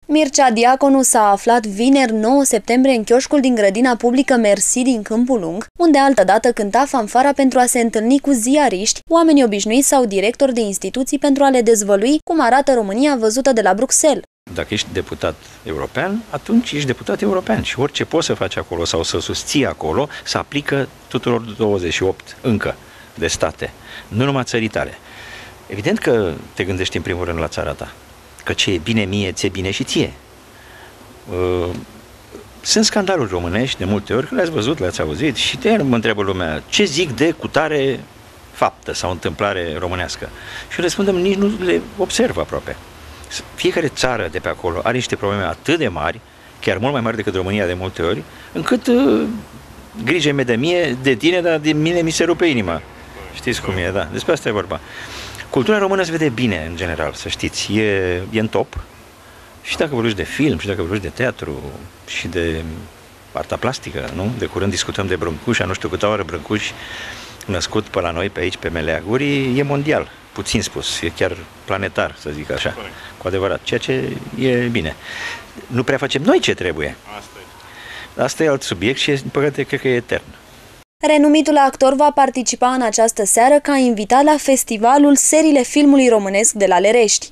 Mircea Diaconu s-a aflat vineri 9 septembrie în chioșcul din grădina publică Mersi din Câmpul Lung, unde altădată cânta fanfara pentru a se întâlni cu ziariști, oameni obișnuiți sau directori de instituții pentru a le dezvălui cum arată România văzută de la Bruxelles. Dacă ești deputat european, atunci ești deputat european și orice poți să faci acolo sau să susții acolo se aplică tuturor 28 încă de state, nu numai țării tale. Evident că te gândești în primul rând la țara ta, că ce e bine mie, ți-e bine și ție. Sunt scandaluri românești de multe ori, că le-ați văzut, le-ați auzit și de mă întreabă lumea, ce zic de cutare faptă sau întâmplare românească? Și răspundem, nici nu le observ aproape. Fiecare țară de pe acolo are niște probleme atât de mari, chiar mult mai mari decât România de multe ori, încât grijă mea de mie, de tine, dar de mine mi se rupe inima. Știți cum e, da, despre asta e vorba. Cultura română se vede bine, în general, să știți, e în top. Și dacă vorbești de film, și dacă vorbești de teatru, și de arta plastică, nu? De curând discutăm de Brâncuș, nu știu câte ori Brâncuș, născut pe la noi, pe aici, pe Meleagurii, e mondial, puțin spus, e chiar planetar, să zic așa, cu adevărat, ceea ce e bine. Nu prea facem noi ce trebuie. Asta e alt subiect și, din păcate, cred că e etern. Renumitul actor va participa în această seară ca invitat la festivalul Serile Filmului Românesc de la Lerești.